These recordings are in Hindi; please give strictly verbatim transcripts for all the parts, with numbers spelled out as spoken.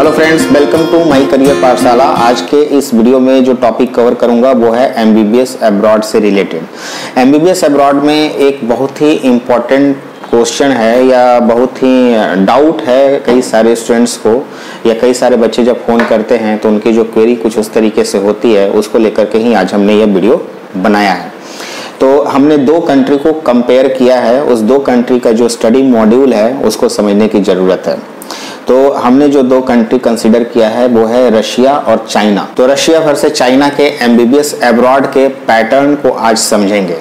Hello friends, welcome to my career Pathshala. आज के इस वीडियो में जो टॉपिक कवर करूंगा वो है एमबीबीएस अब्रॉड से रिलेटेड। एमबीबीएस अब्रॉड में एक बहुत ही इम्पोर्टेंट क्वेश्चन है या बहुत ही डाउट है कई सारे स्टूडेंट्स को, या कई सारे बच्चे जब फ़ोन करते हैं तो उनकी जो क्वेरी कुछ उस तरीके से होती है, उसको लेकर के ही आज हमने यह वीडियो बनाया है। तो हमने दो कंट्री को कंपेयर किया है, उस दो कंट्री का जो स्टडी मॉड्यूल है उसको समझने की ज़रूरत है। तो हमने जो दो कंट्री कंसीडर किया है वो है रशिया और चाइना। तो रशिया वर्सेस चाइना के एमबीबीएस अब्रॉड के पैटर्न को आज समझेंगे।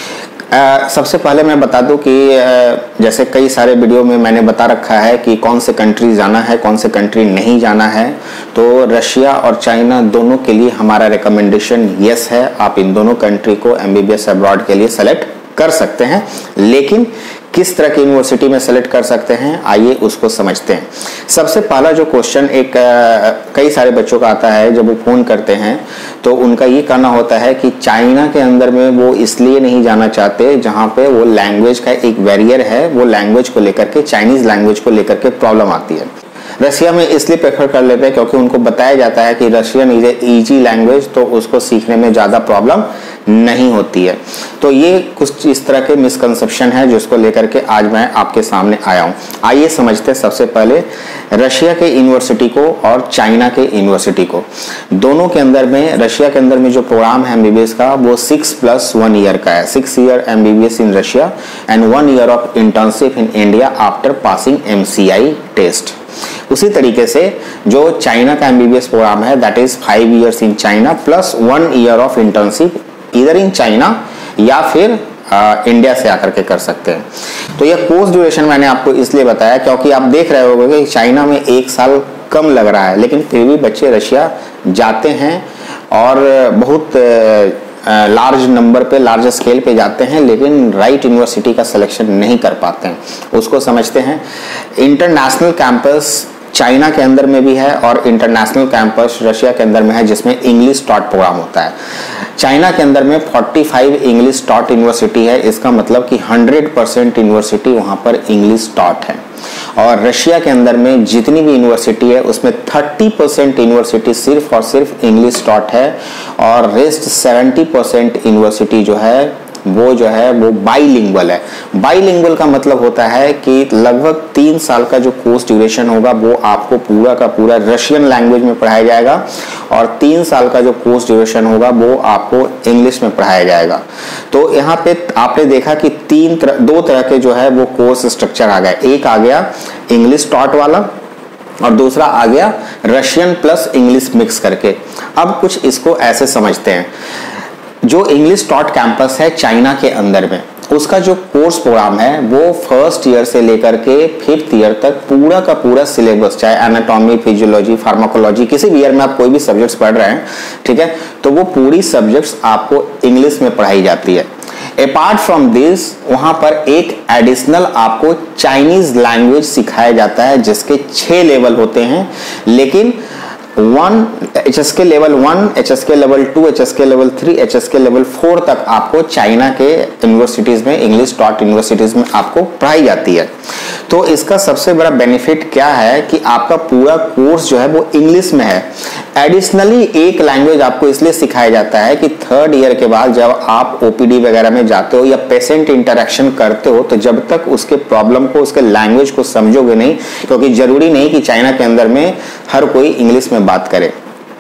आ, सबसे पहले मैं बता दूं कि आ, जैसे कई सारे वीडियो में मैंने बता रखा है कि कौन से कंट्री जाना है, कौन से कंट्री नहीं जाना है। तो रशिया और चाइना दोनों के लिए हमारा रिकमेंडेशन यस है। आप इन दोनों कंट्री को एमबीबीएस अब्रॉड के लिए सेलेक्ट कर सकते हैं, लेकिन किस तरह की यूनिवर्सिटी में सेलेक्ट कर सकते हैं आइए उसको समझते हैं। सबसे पहला जो क्वेश्चन एक आ, कई सारे बच्चों का आता है, जब वो फ़ोन करते हैं तो उनका ये कहना होता है कि चाइना के अंदर में वो इसलिए नहीं जाना चाहते जहाँ पे वो लैंग्वेज का एक बैरियर है, वो लैंग्वेज को लेकर के, चाइनीज़ लैंग्वेज को लेकर के प्रॉब्लम आती है। रशिया में इसलिए प्रेफर कर लेते हैं क्योंकि उनको बताया जाता है कि Russian is a easy language, तो उसको सीखने में ज़्यादा प्रॉब्लम नहीं होती है। तो ये कुछ इस तरह के मिसकंसेप्शन है जिसको लेकर के आज मैं आपके सामने आया हूँ। आइए समझते हैं सबसे पहले रशिया के यूनिवर्सिटी को और चाइना के यूनिवर्सिटी को। दोनों के अंदर में, रशिया के अंदर में जो प्रोग्राम है एमबीबीएस का वो सिक्स प्लस वन ईयर का है। Six year MBBS in Russia and one year of internship in India after passing MCI test. उसी तरीके से जो चाइना का एमबीबीएस प्रोग्राम है that is five years in China plus one year of internship इधर इन चाइना या फिर आ, इंडिया से आकर के कर सकते हैं। तो यह कोर्स ड्यूरेशन मैंने आपको इसलिए बताया क्योंकि आप देख रहे होंगे कि चाइना में एक साल कम लग रहा है, लेकिन फिर भी बच्चे रशिया जाते हैं और बहुत लार्ज नंबर पे, लार्ज स्केल पे जाते हैं, लेकिन राइट यूनिवर्सिटी का सिलेक्शन नहीं कर पाते हैं। उसको समझते हैं। इंटरनेशनल कैंपस चाइना के अंदर में भी है और इंटरनेशनल कैंपस रशिया के अंदर में है जिसमें इंग्लिश टॉट प्रोग्राम होता है। चाइना के अंदर में पैंतालीस इंग्लिश टॉट यूनिवर्सिटी है, इसका मतलब कि हंड्रेड परसेंट यूनिवर्सिटी वहाँ पर इंग्लिश टॉट है। और रशिया के अंदर में जितनी भी यूनिवर्सिटी है उसमें तीस परसेंट यूनिवर्सिटी सिर्फ और सिर्फ इंग्लिश टॉट है और रेस्ट सत्तर परसेंट यूनिवर्सिटी जो है वो जो है वो बाईलिंगुअल है। बाईलिंगुअल का मतलब होता है कि लगभग तीन साल का जो कोर्स ड्यूरेशन होगा वो आपको पूरा का पूरा रशियन लैंग्वेज में पढ़ाया जाएगा और तीन साल का जो कोर्स ड्यूरेशन होगा वो आपको इंग्लिश में पढ़ाया जाएगा। तो यहाँ पे आपने देखा कि तीन तरह, दो तरह के जो है वो कोर्स स्ट्रक्चर आ गया। एक आ गया इंग्लिश टॉट वाला और दूसरा आ गया रशियन प्लस इंग्लिश मिक्स करके। अब कुछ इसको ऐसे समझते हैं, जो इंग्लिश टॉट कैंपस है चाइना के अंदर में, उसका जो कोर्स प्रोग्राम है वो फर्स्ट ईयर से लेकर के फिफ्थ ईयर तक पूरा का पूरा सिलेबस, चाहे एनाटॉमी, फिजियोलॉजी, फार्माकोलॉजी, किसी भी ईयर में आप कोई भी सब्जेक्ट्स पढ़ रहे हैं, ठीक है, तो वो पूरी सब्जेक्ट्स आपको इंग्लिश में पढ़ाई जाती है। अपार्ट फ्रॉम दिस वहां पर एक एडिशनल आपको चाइनीज लैंग्वेज सिखाया जाता है जिसके छह लेवल होते हैं, लेकिन one H S K level one, H S K level two, H S K level three, H S K level four तक आपको चाइना के यूनिवर्सिटीज में, इंग्लिश टॉट यूनिवर्सिटीज में आपको पढ़ाई जाती है। तो इसका सबसे बड़ा बेनिफिट क्या है कि आपका पूरा कोर्स जो है वो इंग्लिश में है। एडिशनली एक लैंग्वेज आपको इसलिए सिखाया जाता है कि थर्ड ईयर के बाद जब आप ओपीडी वगैरह में जाते हो या पेशेंट इंटरेक्शन करते हो तो जब तक उसके प्रॉब्लम को, उसके लैंग्वेज को समझोगे नहीं, क्योंकि जरूरी नहीं कि चाइना के अंदर में हर कोई इंग्लिश में बात करे,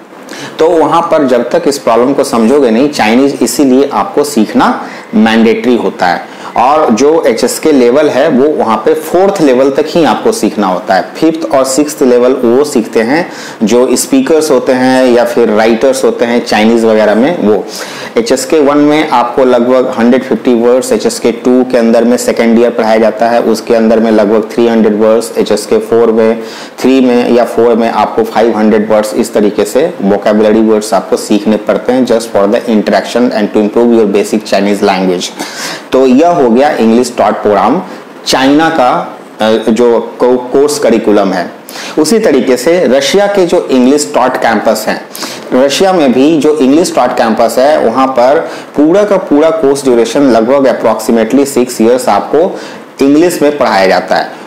तो वहां पर जब तक इस प्रॉब्लम को समझोगे नहीं, चाइनीज इसीलिए आपको सीखना मैंडेटरी होता है। और जो एच एस के लेवल है वो वहां पे फोर्थ लेवल तक ही आपको सीखना होता है। फिफ्थ और सिक्स्थ लेवल वो सीखते हैं जो स्पीकर्स होते हैं या फिर राइटर्स होते हैं चाइनीज वगैरह में। वो एच एस के वन में आपको लगभग एक सौ पचास words, H S K two के अंदर में सेकेंड ईयर पढ़ाया जाता है, उसके अंदर में लगभग तीन सौ words, H S K four में, थ्री में या फोर में आपको पाँच सौ वर्ड्स, इस तरीके से वोकैबुलरी वर्ड्स आपको सीखने पड़ते हैं just for the interaction and to improve your basic Chinese language. तो यह हो गया इंग्लिश टॉट प्रोग्राम चाइना का जो कोर्स करिकुलम है। उसी तरीके से रशिया के जो इंग्लिश टॉट कैंपस हैं, रशिया में भी जो इंग्लिश टॉट कैंपस है वहां पर पूरा का पूरा कोर्स ड्यूरेशन लगभग अप्रोक्सीमेटली सिक्स इयर्स आपको इंग्लिश में पढ़ाया जाता है।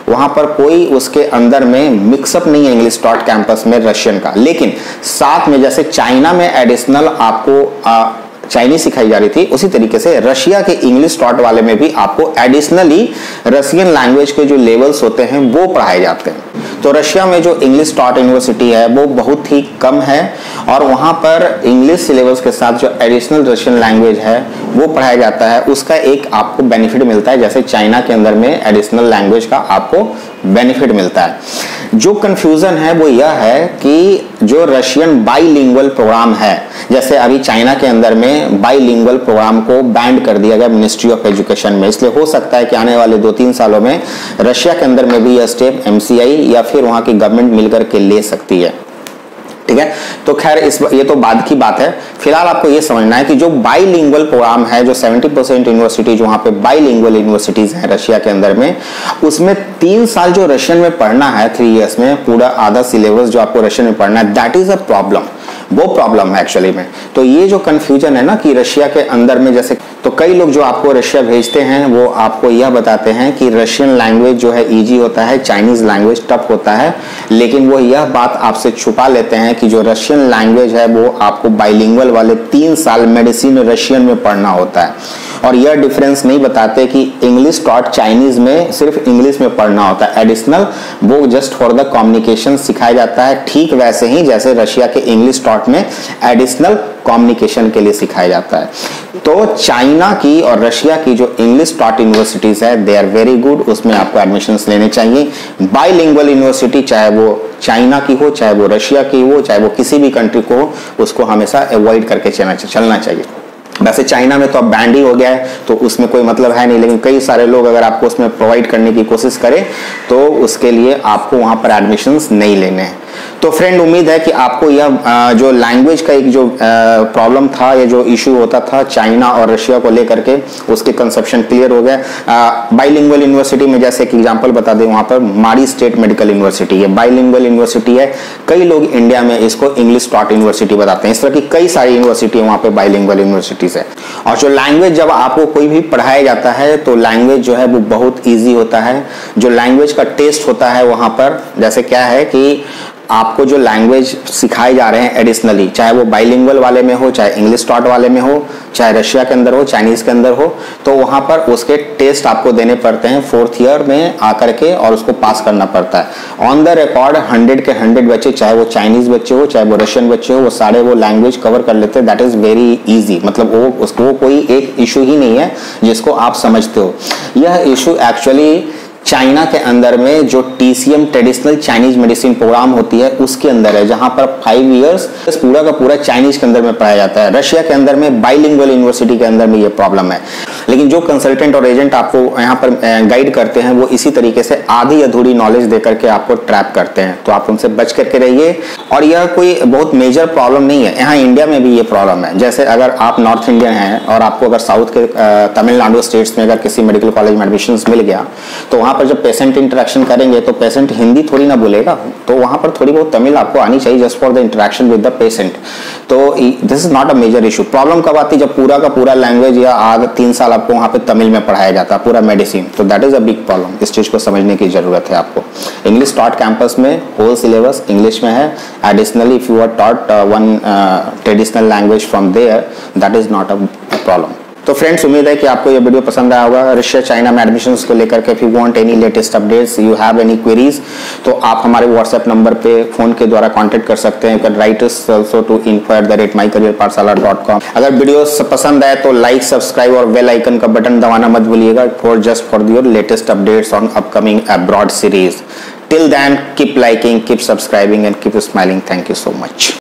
वहां पर कोई उसके अंदर में मिक्सअप नहीं है इंग्लिश डॉट कैंपस में रशियन का। लेकिन साथ में जैसे चाइना में एडिशनल आपको चाइनीज सिखाई जा रही थी, उसी तरीके से रशिया के इंग्लिश डॉट वाले में भी आपको एडिशनली रशियन लैंग्वेज के जो लेवल्स होते हैं वो पढ़ाए जाते हैं। तो रशिया में जो इंग्लिश डॉट यूनिवर्सिटी है वो बहुत ही कम है और वहां पर इंग्लिश सिलेबस के साथ जो एडिशनल रशियन लैंग्वेज है वो पढ़ाया जाता है। उसका एक आपको बेनिफिट मिलता है, जैसे चाइना के अंदर में एडिशनल लैंग्वेज का आपको बेनिफिट मिलता है। जो कंफ्यूजन है वो यह है कि जो रशियन बाईलिंगुअल प्रोग्राम है, जैसे अभी चाइना के अंदर में बाईलिंगुअल प्रोग्राम को बैंड कर दिया गया मिनिस्ट्री ऑफ एजुकेशन में, इसलिए हो सकता है कि आने वाले दो तीन सालों में रशिया के अंदर में भी यह स्टेप एमसीआई या फिर वहां की गवर्नमेंट मिलकर के ले सकती है। ठीक है, तो खैर इस ये तो बाद की बात है। फिलहाल आपको ये समझना है कि जो बाईलिंगुअल प्रोग्राम है, जो सत्तर परसेंट यूनिवर्सिटी जो वहां पे बाईलिंगुअल यूनिवर्सिटीज हैं रशिया के अंदर में, उसमें तीन साल जो रशियन में पढ़ना है, थ्री इयर्स में पूरा आधा सिलेबस जो आपको रशियन में पढ़ना है, दैट इज अ प्रॉब्लम। वो प्रॉब्लम है एक्चुअली में। तो ये जो कंफ्यूजन है ना कि रशिया के अंदर में, जैसे तो कई लोग जो आपको रशिया भेजते हैं वो आपको यह बताते हैं कि रशियन लैंग्वेज जो है इजी होता है, चाइनीज लैंग्वेज टफ होता है, लेकिन वो यह बात आपसे छुपा लेते हैं कि जो रशियन लैंग्वेज है वो आपको बाइलिंगुअल वाले तीन साल मेडिसिन रशियन में पढ़ना होता है। और यह डिफरेंस नहीं बताते कि इंग्लिश टॉट चाइनीज में सिर्फ इंग्लिश में पढ़ना होता है, एडिशनल वो जस्ट फॉर द कम्युनिकेशन सिखाया जाता है, ठीक वैसे ही जैसे रशिया के इंग्लिश टॉट में एडिशनल कम्युनिकेशन के लिए सिखाया जाता है। तो चाइना की और रशिया की जो इंग्लिश टॉट यूनिवर्सिटीज है दे आर वेरी गुड, उसमें आपको एडमिशंस लेने चाहिए। बाइलिंगुअल यूनिवर्सिटी चाहे वो चाइना की हो, चाहे वो रशिया की हो, चाहे वो किसी भी कंट्री को हो, उसको हमेशा अवॉइड करके चलना चलना चाहिए। वैसे चाइना में तो अब बैंड ही हो गया है तो उसमें कोई मतलब है नहीं, लेकिन कई सारे लोग अगर आपको उसमें प्रोवाइड करने की कोशिश करें तो उसके लिए आपको वहां पर एडमिशंस नहीं लेने हैं। तो फ्रेंड उम्मीद है कि आपको यह जो लैंग्वेज का एक जो प्रॉब्लम था या जो इशू होता था चाइना और रशिया को लेकर के, उसके कंसेप्शन क्लियर हो गया। बाइलिंगुअल यूनिवर्सिटी में जैसे कि एग्जांपल बता दें, वहां पर मारी स्टेट मेडिकल यूनिवर्सिटी है, बाइलिंगुअल यूनिवर्सिटी है। कई लोग इंडिया में इसको इंग्लिश टॉट यूनिवर्सिटी बताते हैं। इस तरह की कई सारी यूनिवर्सिटी वहां पर बाइलिंगुअल यूनिवर्सिटीज है। और जो लैंग्वेज जब आपको कोई भी पढ़ाया जाता है तो लैंग्वेज जो है वो बहुत ईजी होता है। जो लैंग्वेज का टेस्ट होता है वहां पर जैसे क्या है कि आपको जो लैंग्वेज सिखाए जा रहे हैं एडिशनली, चाहे वो बाइलिंगुअल वाले में हो, चाहे इंग्लिश टॉट वाले में हो, चाहे रशिया के अंदर हो, चाइनीज के अंदर हो, तो वहां पर उसके टेस्ट आपको देने पड़ते हैं फोर्थ ईयर में आकर के और उसको पास करना पड़ता है। ऑन द रिकॉर्ड हंड्रेड के हंड्रेड बच्चे, चाहे वो चाइनीज बच्चे हो, चाहे वो रशियन बच्चे हो, वो सारे वो लैंग्वेज कवर कर लेते हैं। दैट इज वेरी इजी, मतलब वो उसको कोई एक इशू ही नहीं है जिसको आप समझते हो। यह इशू एक्चुअली चाइना के अंदर में जो TCM traditional Chinese medicine program होती है उसके अंदर है, जहां पर फाइव इयर्स पूरा का पूरा चाइनीज के अंदर में पढ़ाया जाता है। रशिया के अंदर में बाइलिंगुअल यूनिवर्सिटी के अंदर में ये प्रॉब्लम है। लेकिन जो कंसल्टेंट और एजेंट आपको यहाँ पर गाइड करते हैं वो इसी तरीके से आधी अधूरी नॉलेज देकर के आपको ट्रैप करते हैं, तो आप उनसे बच करके रहिए। और यह कोई बहुत मेजर प्रॉब्लम नहीं है, यहाँ इंडिया में भी ये प्रॉब्लम है। जैसे अगर आप नॉर्थ इंडियन हैं और आपको अगर साउथ के तमिलनाडु स्टेट्स में अगर किसी मेडिकल कॉलेज में एडमिशन मिल गया, तो वहां पर जब पेशेंट इंटरेक्शन करेंगे तो पेशेंट हिंदी थोड़ी ना बोलेगा, तो वहां पर थोड़ी बहुत तमिल आपको आनी चाहिए just for the interaction with the patient. तो this is not a major issue. Problem कब आती है? जब पूरा का पूरा लैंग्वेज या आगे तीन साल आपको वहां पे तमिल में पढ़ाया जाता है पूरा मेडिसिन, तो that is a big problem. इस चीज को समझने की जरूरत है आपको। इंग्लिश टॉट कैंपस में होल सिलेबस इंग्लिश में है। Additionally if you are taught one traditional language from there, that is not a problem. तो फ्रेंड्स उम्मीद है कि आपको ये वीडियो पसंद आया होगा। रशिया चाइना में एडमिशंस को लेकर के if you want any latest updates, you have any queries, तो आप हमारे व्हाट्सएप नंबर पे फोन के द्वारा कांटेक्ट कर सकते हैं। You can write us also to info at the rate my career pathshala dot com। अगर वीडियो पसंद आए तो लाइक, सब्सक्राइब और बेल आइकन का बटन दबाना मत भूलिएगा for just for your latest updates on upcoming abroad series. Till then keep liking, keep subscribing and keep smiling. Thank you so much.